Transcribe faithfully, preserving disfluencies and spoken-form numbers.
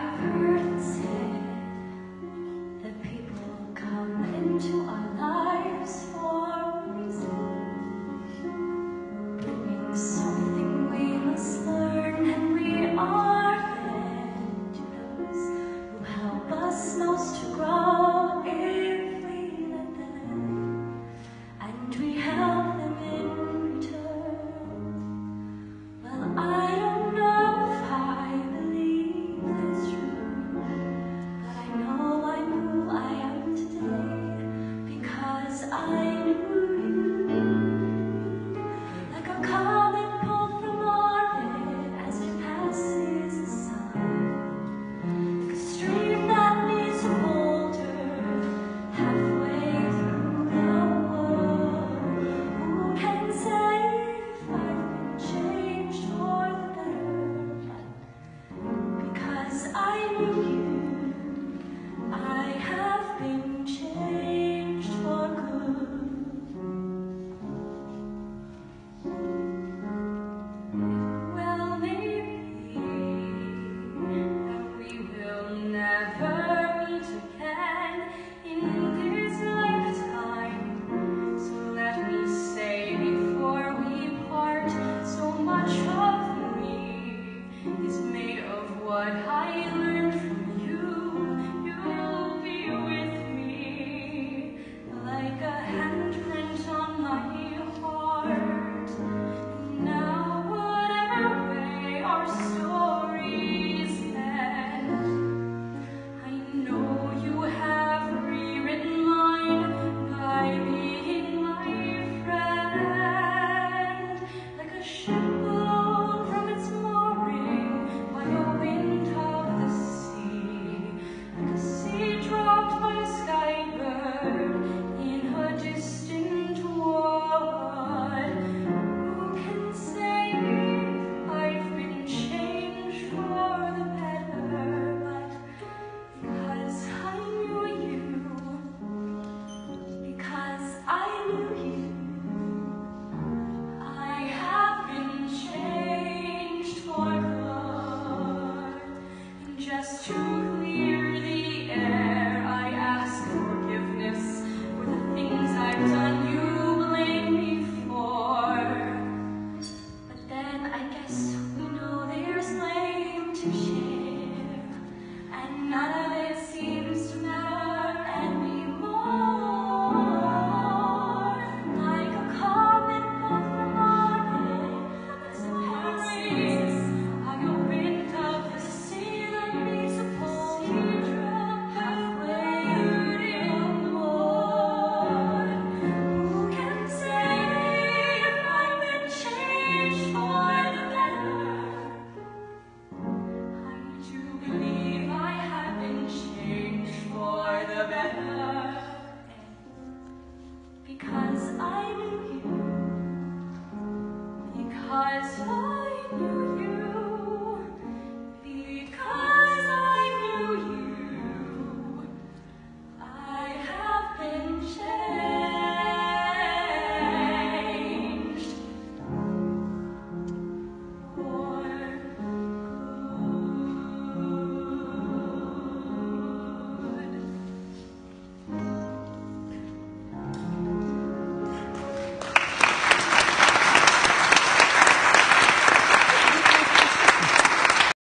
I've heard it said that people come into our lives for a reason, bringing something we must learn, and we are led to those who help us most to grow if we let them, and we help them in return. Well, I don't know if I believe that's true, but I know I knew I am today because I knew you. Like a comet pulled from orbit as it passes the sun, like a stream that meets a boulder halfway through the world. Who can say if I've been changed for the better? But because I knew you, I have been changed for good. Well, maybe that we will never meet again in this lifetime. So let me say before we part, so much of me is made of what I learned from you. You'll be with me like a handprint on my heart. Now, whatever way our stories end, I know you have rewritten mine by being my friend. Like a ship blown from its mooring by a wind of the sea, like a seed dropped by a skybird in a distant wood. Who can say if I've been changed for the better? But because I knew you, because I knew you, I have been changed for good. And just to clear the air, I ask forgiveness for the things I've done you blame me for. But then I guess we know there's blame to share, and none of it seems to matter anymore. Like a comet pulled from orbit as it passes by a wind of the sea that meets a pole halfway through the wood. Who can say if I've been changed for the better? I do believe I have been changed for the better, because I knew you, because I knew you.